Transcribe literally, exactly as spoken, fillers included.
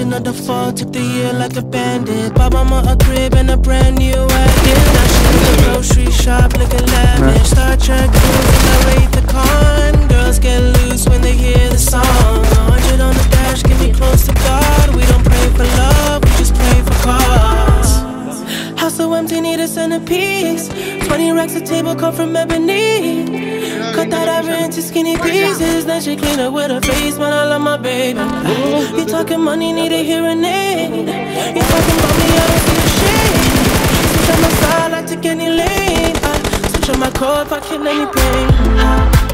another fall, took the year like a bandit. Bought mama a crib and a brand new wagon. Now she in the grocery shop looking lavish. Star Trek cruising, I rate the con. Girls get loose when they hear the song. one hundred on the dash, get me close to God. We don't pray for love, we just pray for cause. House so empty, need a centerpiece. Twenty racks a table come from ebony. Cut that ivory into skinny pieces. Then she clean up with her face, man, I love my baby. You talking money, need a hearing aid. You talking about me, I don't see a shade. Switch on my side, I take any lane. I switch on my core if I kill any pain.